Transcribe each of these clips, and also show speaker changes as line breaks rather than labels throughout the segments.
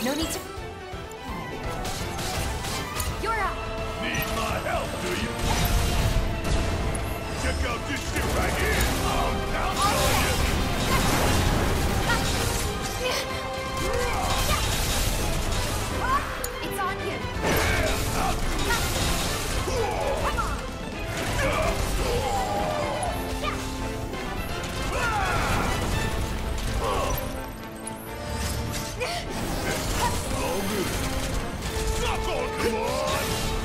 No need to... You're up!
Need my help, do you? Check out this shit right here! I'll show you!
It's on you! Come on!
All good. Suck on, come on!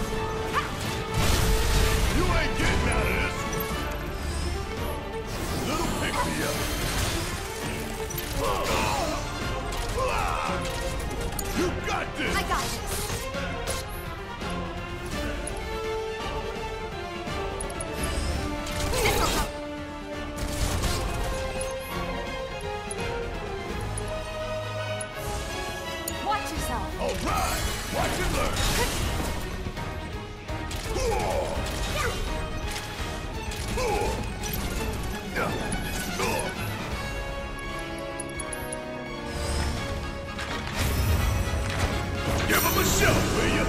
You ain't getting out of this! Little pick-me-up. You got this!
I got this! This'll help! Watch yourself!
All right! Watch and learn! Give him a shove, will you?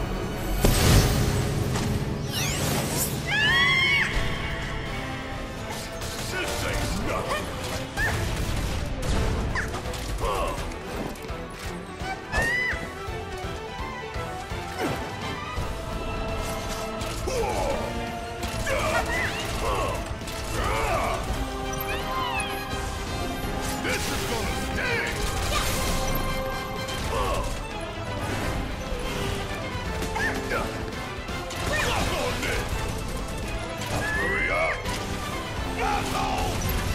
This ain't nothing. This is gonna sting! Suck on this! Hurry up! Asshole!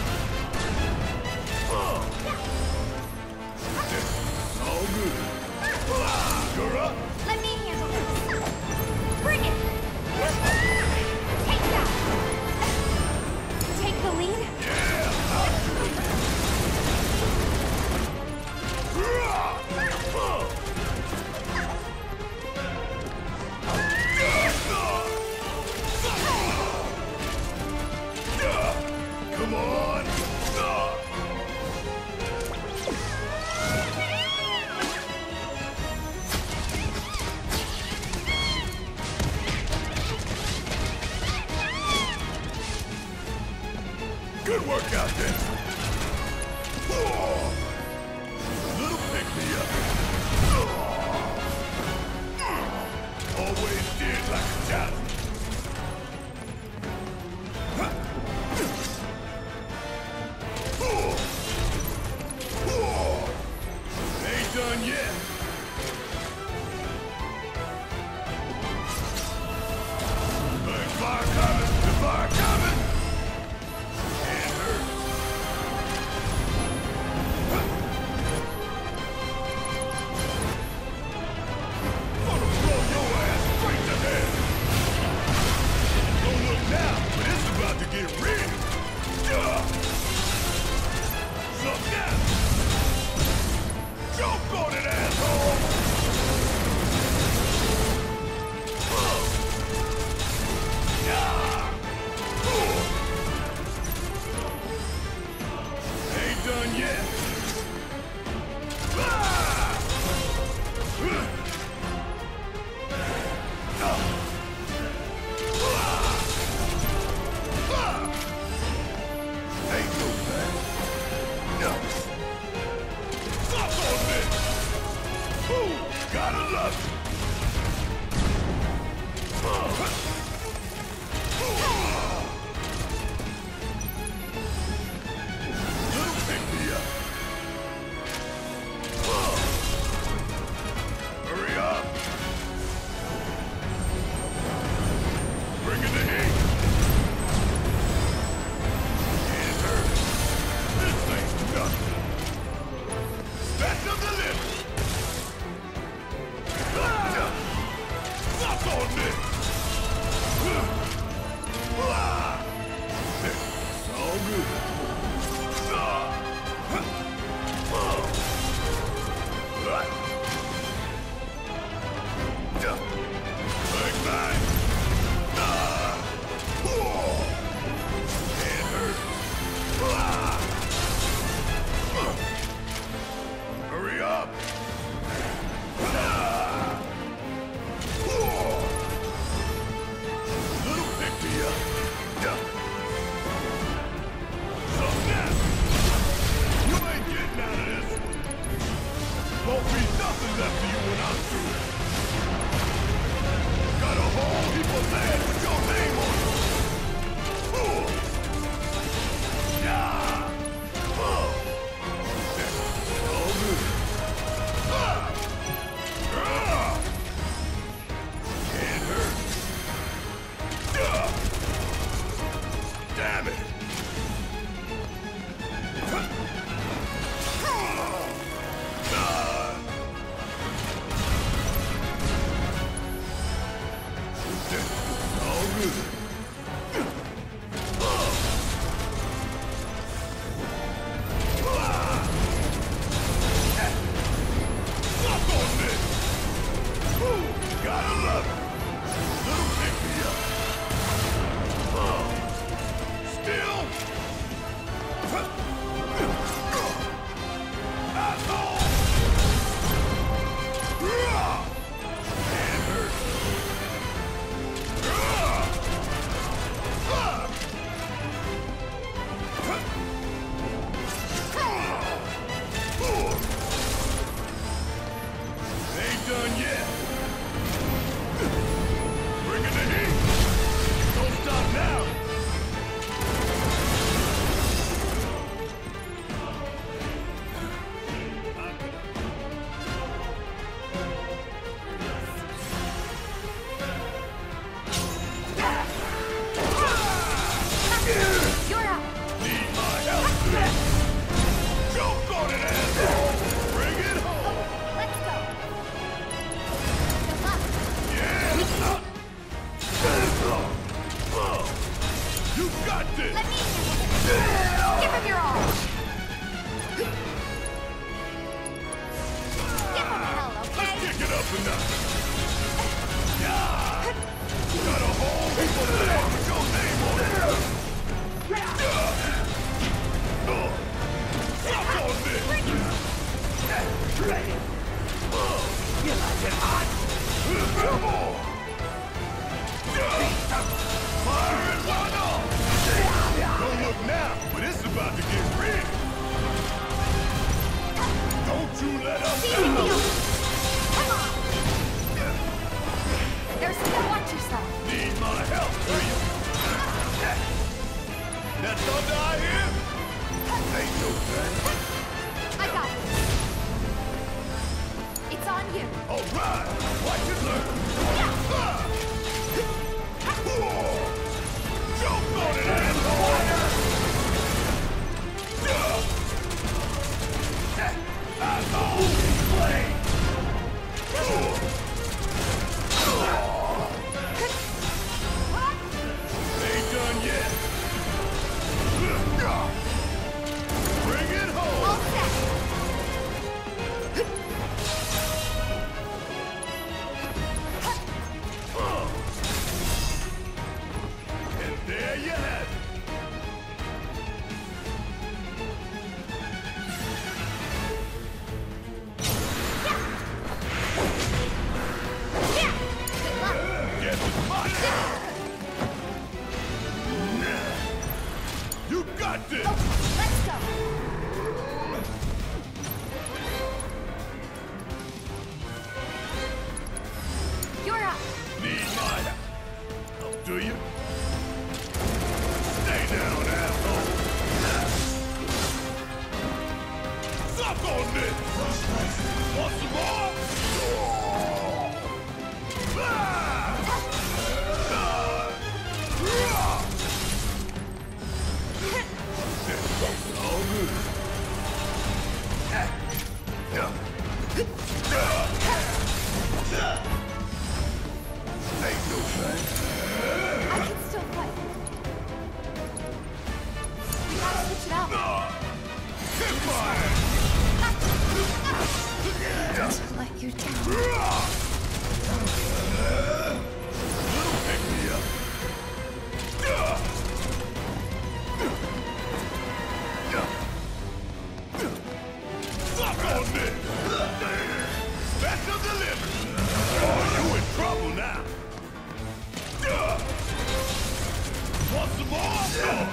This is all good. You're up!
Let me handle this! Bring it! Take that! Take the lead?
Yeah! I'll do it. Come on! Good work out there! Little pick-me-up! Always did like a challenge! Ain't done yet! Hey, fire coming! The fire coming! Can't hurt! Gonna blow your ass straight to hell! Don't look now, but it's about to get real! Look now! Choke on it, asshole! Ain't done yet. Ain't no bad. No. Suck on this! Ooh, gotta love it! Little pick-me-up. Hurry up! Bring in the heat! Can't hurt. This thing's nothing. Best of the living! Suck on this! for nothing. Yeah. Got a whole heap of land with your name on it. Suck on this.
You like it hot?
Come on. Fire and one off. Don't look now, but it's about to get real. Don't you let us down.
Come on! There's no watch yourself.
Need my help, do you? That thunder I hear? Ain't no thing.
I got it. It's on you.
All right, watch and learn. Jump on it, asshole! That's all we play. Ain't done yet. Bring it home.
All set.
And there you have it.
Yeah. Good luck.
Guess it's my turn. You got this.
Okay, let's go. You're up.
Need my help. Oh, do you? Stay down, asshole. Suck on this. Want some more? All good. Ain't no thing.
I can still fight. We gotta switch it out.
Hit my ass.
Let you down.
Pick me up. Suck on this. Special delivery. Oh, you in trouble now. Want some more?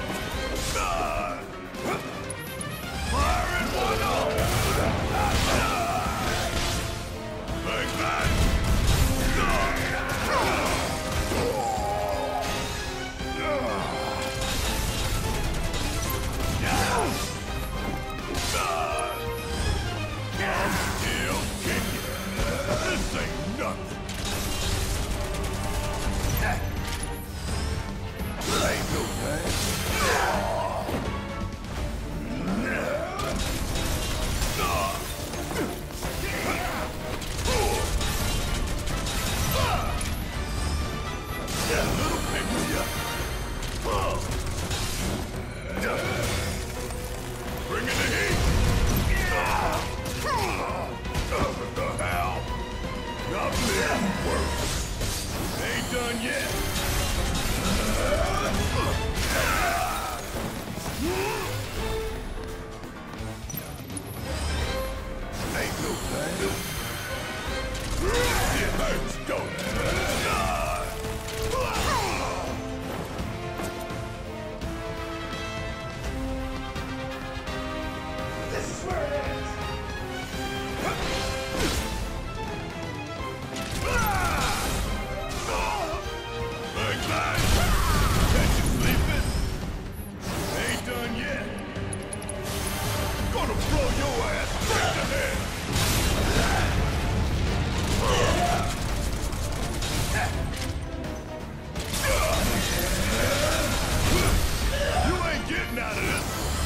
Fire and one off. Like that. I'm still kicking. This ain't nothing. Ain't no thing. Little pick me up. Bring in the heat. What the hell? Not this work. Ain't done yet. Ain't no thing. It hurts, don't it? This is where it ends. Like that. Catch you sleeping? Ain't done yet. Gonna blow your ass straight to hell. You ain't getting out of this.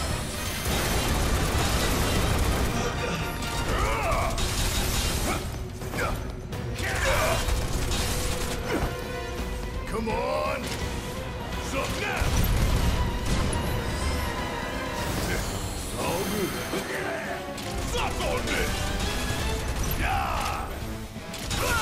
Come on! Sup now! All good. Suck on this! Yeah!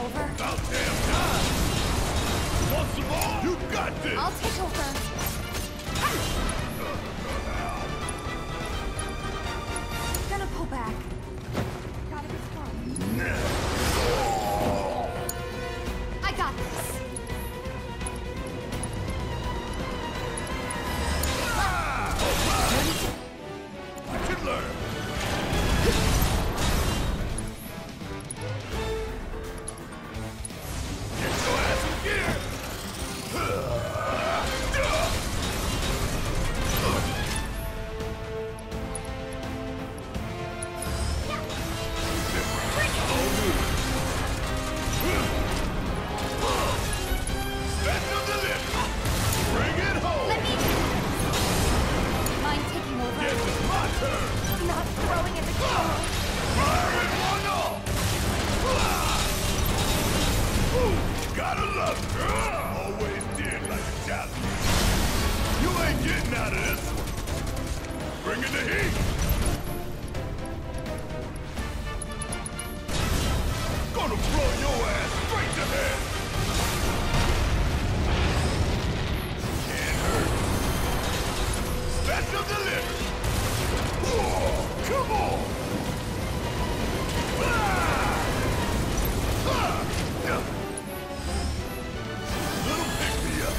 over?
About damn time! Want some more? You got this!
I'll take over. Gonna pull back. Gotta be strong. I got this.
I can learn! Get your ass in gear! Special delivery! Bring it home!
Let me... Mind taking over?
Yes, it's my turn!
Not throwing in the towel.
Fire it one off! Gotta love it! Always did like a Japanese. You ain't getting out of this one. Bring in the heat! Gonna blow your ass straight to hell! Can't hurt. Special delivery! Whoa, come on! Little pick-me-up.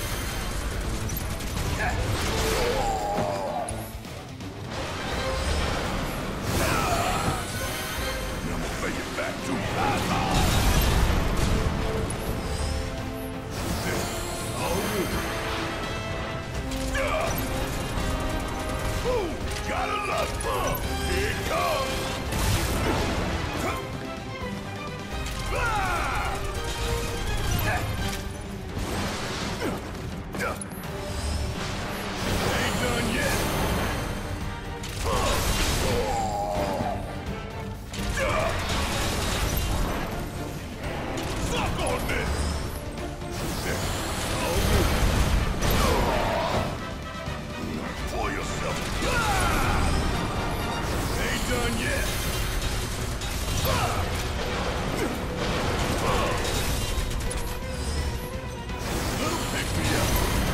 I'm gonna pay you back to me. Gotta love fun. Here it comes. Ain't done yet. Suck on this. Pull yourself. Ain't done yet. Little pick-me-up.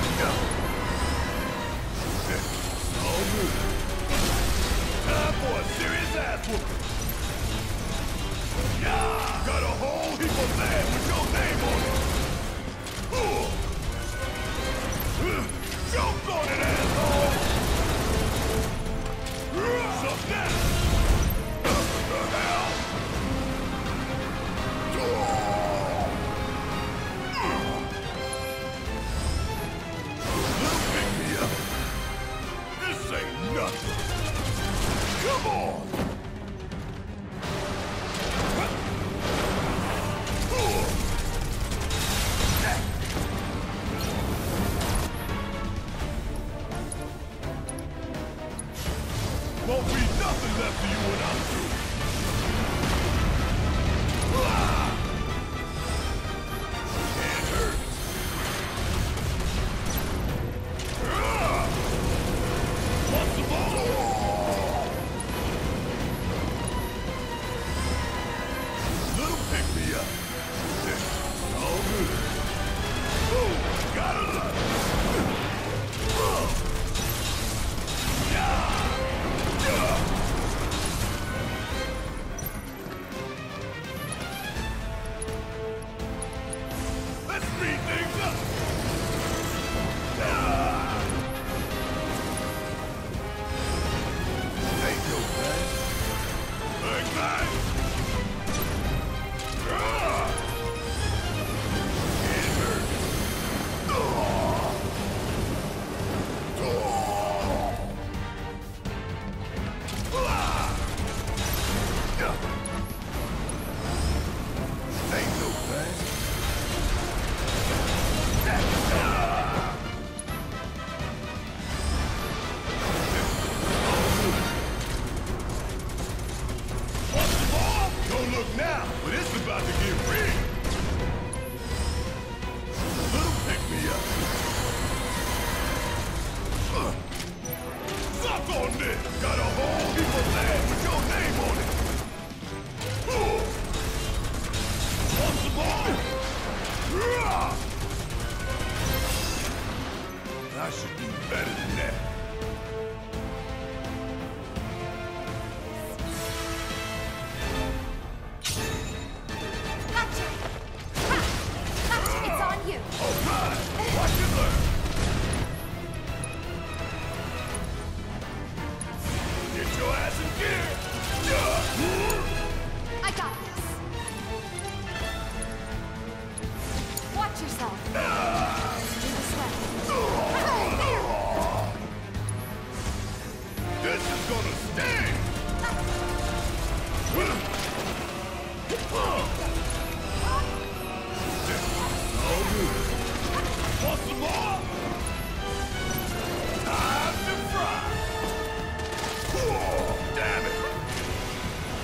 All good. Time for a serious ass whooping. Yeah, got a whole heap of land with your name on it. Choke on it, asshole! Suck that! The hell? Little pick-me-up. This ain't nothing. Come on! Won't be nothing left of you when I'm through. Can't hurt. Want some more? Little pick-me-up. All good. Gotta love it. Let's speed things up! Ain't no bad. Bang, bang! Can't hurt. Ain't no bad. Want some more? Don't look now, but it's about to get real. Little pick-me-up. Suck on this! Got a whole heap of land with your name on it. Want some more?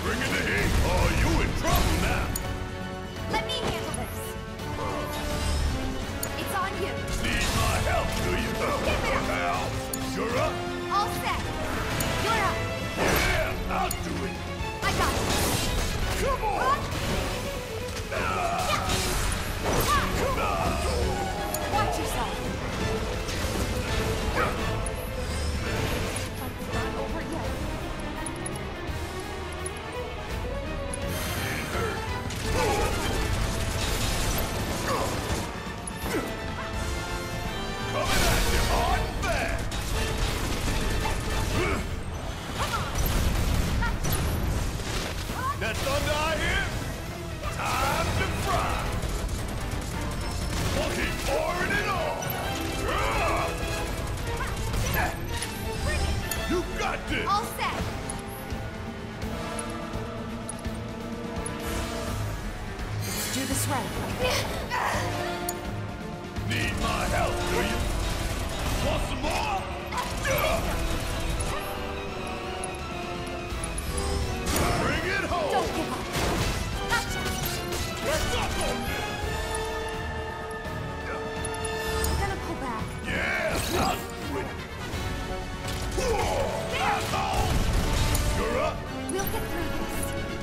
Bring in the heat. Oh, you in trouble now.
Let me handle this. It's on you.
Need my help, do you?
Give it up.
Hell, you're up?
All set. You're up.
Yeah, I'll do it.
I got it.
Come on.
Watch yourself. Fight's not over yet.
Coming at you hard and fast. That thunder I hear? Time to fry. We'll keep pouring it on.
Bring it.
You got this.
All set. Let's do this right.
Need my help, do you? Want some more? Bring it home.
Don't give up. Gotcha.
What's up on this?
I'm gonna pull back.
Yeah, I'll do it. Whoa, asshole! You're up.
We'll get through this.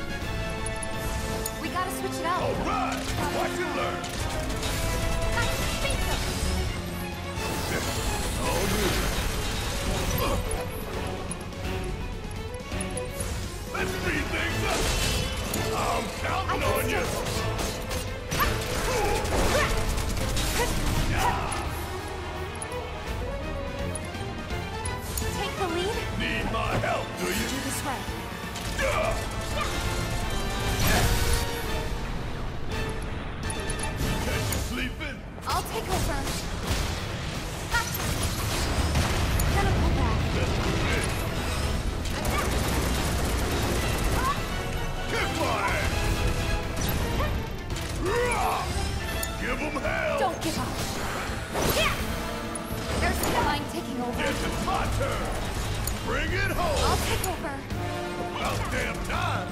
We gotta switch it up.
All right. Watch and learn.
Gotcha. Beat them.
Oh, let's speed things up. I'm counting on you.
Take the lead.
Need my help, do you?
Do this right.
Catch you sleeping?
I'll take over. Gotcha. Gonna pull back.
Let's do this. Kick my ass. Give them hell.
Don't give up. Yeah. There's the line taking over.
Guess it's my turn. Bring it home.
I'll take over.
About damn time.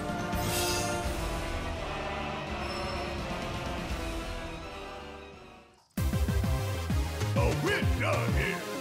Oh, we're done here.